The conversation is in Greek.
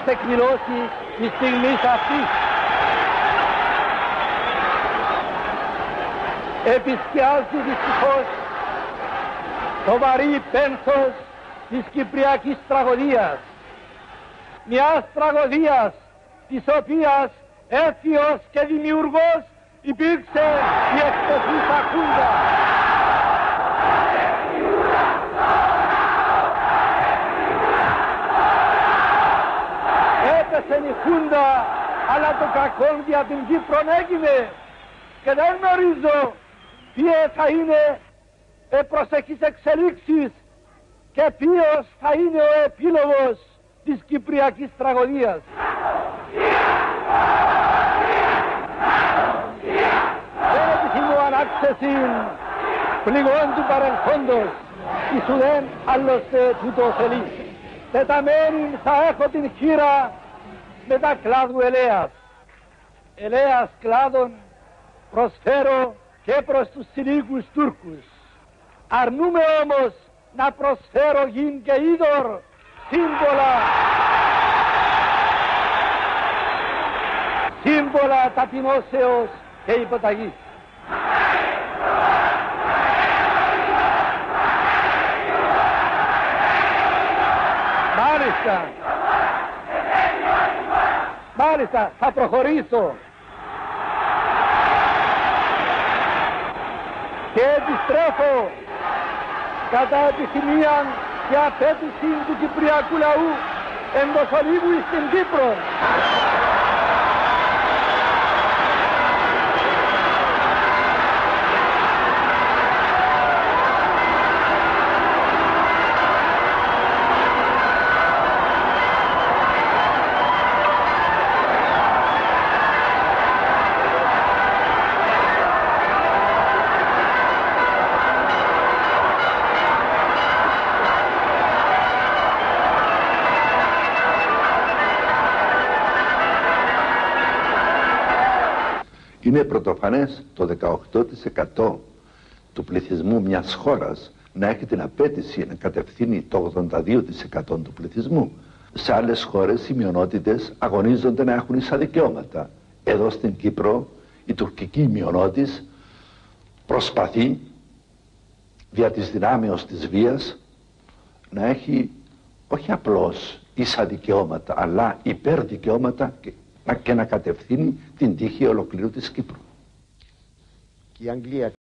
εκδηλώσει τη στιγμή αυτή. Επισκιάζει δυστυχώς το βαρύ πένθος της κυπριακής τραγωδίας. Μιας τραγωδίας της οποίας έφιος και δημιουργός υπήρξε η εκτεθούσα Χούντα. Έπεσε η Χούντα, αλλά το κακό για την Κύπρο έγινε και δεν γνωρίζω ποιες θα είναι οι προσεχείς εξελίξεις και ποιος θα είναι ο επίλογος της κυπριακής τραγωδίας. Δεν επιθυμώ ανάξεση πληγών του παρελθόντος, εις ουδέν άλλωστε τούτο θέλει. Τεταμένη θα έχω την χείρα με τα κλάδου ελέας. Ελέας κλάδων προσφέρω και προς τους συλλίκους Τούρκους. Αρνούμε όμως να προσφέρω γην και είδωρ σύμβολα ταπεινώσεως και υποταγής. Μάλιστα, θα προχωρήσω. Και επιστρέφω κατά επιθυμία και απέτηση του κυπριακού λαού εντοσολύβου στην Κύπρο. Είναι πρωτοφανές το 18% του πληθυσμού μιας χώρας να έχει την απέτηση να κατευθύνει το 82% του πληθυσμού. Σε άλλες χώρες οι μειονότητες αγωνίζονται να έχουν ίσα δικαιώματα. Εδώ στην Κύπρο η τουρκική μειονότης προσπαθεί δια της δυνάμεως της βίας να έχει όχι απλώς ίσα δικαιώματα αλλά υπερδικαιώματα και να κατευθύνει την τύχη ολοκλήρου της Κύπρου. Η Αγγλία